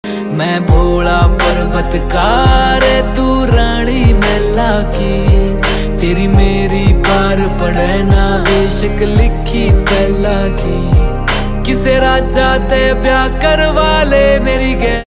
मैं भोला पर्वतकार तू रानी मैला की, तेरी मेरी पार पड़े ना बेशक लिखी पहला की। किसे राजा ते ब्याह करवा ले मेरी